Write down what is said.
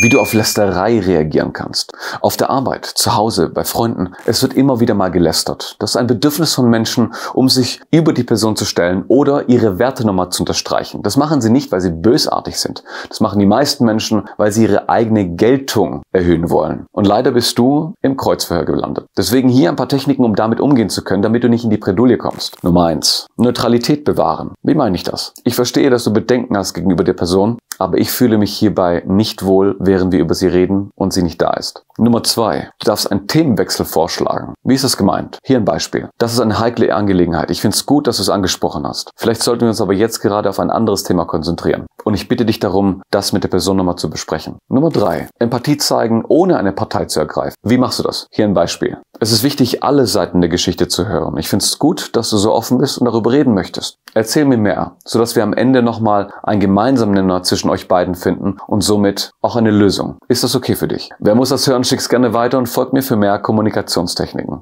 wie du auf Lästerei reagieren kannst. Auf der Arbeit, zu Hause, bei Freunden. Es wird immer wieder mal gelästert. Das ist ein Bedürfnis von Menschen, um sich über die Person zu stellen oder ihre Werte nochmal zu unterstreichen. Das machen sie nicht, weil sie bösartig sind. Das machen die meisten Menschen, weil sie ihre eigene Geltung erhöhen wollen. Und leider bist du im Kreuzverhör gelandet. Deswegen hier ein paar Techniken, um damit umgehen zu können, damit du nicht in die Bredouille kommst. Nummer 1. Neutralität bewahren. Wie meine ich das? Ich verstehe, dass du Bedenken hast gegenüber der Person, aber ich fühle mich hierbei nicht wohl, während wir über sie reden und sie nicht da ist. Nummer 2. Du darfst einen Themenwechsel vorschlagen. Wie ist das gemeint? Hier ein Beispiel. Das ist eine heikle Angelegenheit. Ich finde es gut, dass du es angesprochen hast. Vielleicht sollten wir uns aber jetzt gerade auf ein anderes Thema konzentrieren. Und ich bitte dich darum, das mit der Person nochmal zu besprechen. Nummer 3. Empathie zeigen, ohne eine Partei zu ergreifen. Wie machst du das? Hier ein Beispiel. Es ist wichtig, alle Seiten der Geschichte zu hören. Ich finde es gut, dass du so offen bist und darüber reden möchtest. Erzähl mir mehr, sodass wir am Ende nochmal einen gemeinsamen Nenner zwischen euch beiden finden und somit auch eine Lösung. Ist das okay für dich? Wer muss das hören, schick's gerne weiter und folgt mir für mehr Kommunikationstechniken.